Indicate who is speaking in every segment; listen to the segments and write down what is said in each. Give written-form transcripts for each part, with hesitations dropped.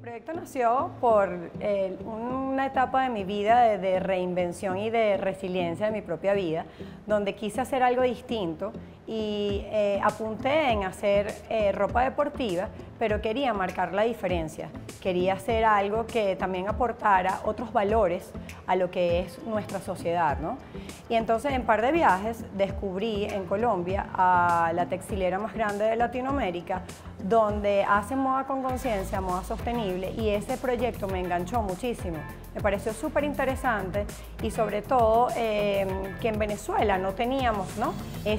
Speaker 1: proyecto nació por una etapa de mi vida de reinvención y de resiliencia de mi propia vida, donde quise hacer algo distinto y apunté en hacer ropa deportiva, pero quería marcar la diferencia. Quería hacer algo que también aportara otros valores a lo que es nuestra sociedad, ¿no? Y entonces en par de viajes descubrí en Colombia a la textilera más grande de Latinoamérica, donde hacen moda con conciencia, moda sostenible, y ese proyecto me enganchó muchísimo. Me pareció súper interesante y sobre todo que en Venezuela no teníamos, ¿no?,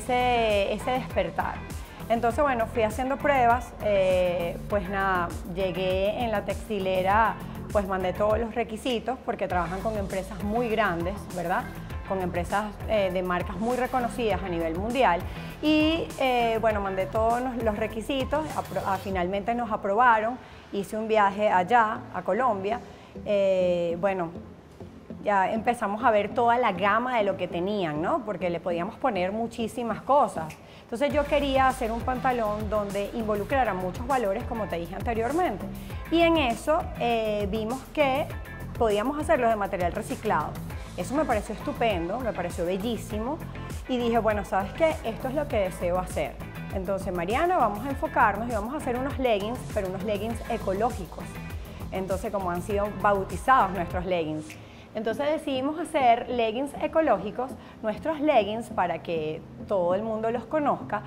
Speaker 1: ese despertar. Entonces, bueno, fui haciendo pruebas, pues nada, llegué en la textilera, pues mandé todos los requisitos porque trabajan con empresas muy grandes, ¿verdad?, con empresas de marcas muy reconocidas a nivel mundial y bueno, mandé todos los requisitos, finalmente nos aprobaron, hice un viaje allá, a Colombia, bueno, ya empezamos a ver toda la gama de lo que tenían, ¿no?, porque le podíamos poner muchísimas cosas. Entonces yo quería hacer un pantalón donde involucrara muchos valores, como te dije anteriormente, y en eso vimos que podíamos hacerlo de material reciclado. Eso me pareció estupendo, me pareció bellísimo y dije, bueno, ¿sabes qué? Esto es lo que deseo hacer. Entonces, Mariana, vamos a enfocarnos y vamos a hacer unos leggings, pero unos leggings ecológicos. Entonces, como han sido bautizados nuestros leggings. Entonces decidimos hacer leggings ecológicos. Nuestros leggings, para que todo el mundo los conozca,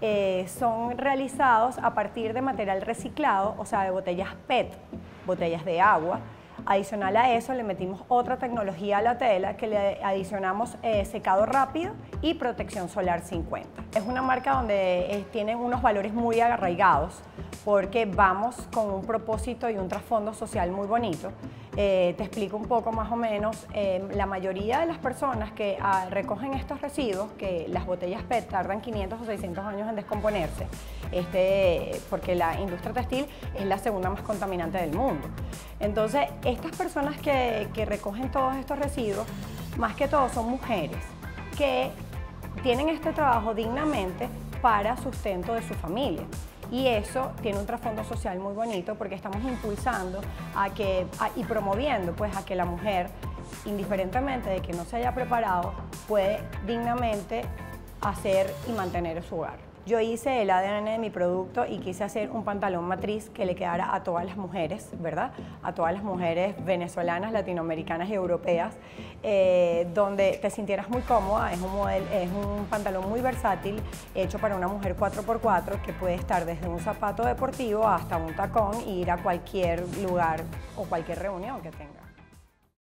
Speaker 1: son realizados a partir de material reciclado, o sea, de botellas PET, botellas de agua. Adicional a eso le metimos otra tecnología a la tela que le adicionamos secado rápido y protección solar 50. Es una marca donde tiene unos valores muy arraigados porque vamos con un propósito y un trasfondo social muy bonito. Te explico un poco más o menos, la mayoría de las personas que recogen estos residuos, que las botellas PET tardan 500 o 600 años en descomponerse, porque la industria textil es la segunda más contaminante del mundo. Entonces, estas personas que recogen todos estos residuos, más que todo son mujeres que tienen este trabajo dignamente para sustento de su familia. Y eso tiene un trasfondo social muy bonito porque estamos impulsando y promoviendo pues, a que la mujer, indiferentemente de que no se haya preparado, puede dignamente hacer y mantener su hogar. Yo hice el ADN de mi producto y quise hacer un pantalón matriz que le quedara a todas las mujeres, ¿verdad? A todas las mujeres venezolanas, latinoamericanas y europeas, donde te sintieras muy cómoda. Es un pantalón muy versátil, hecho para una mujer 4x4, que puede estar desde un zapato deportivo hasta un tacón e ir a cualquier lugar o cualquier reunión que tenga.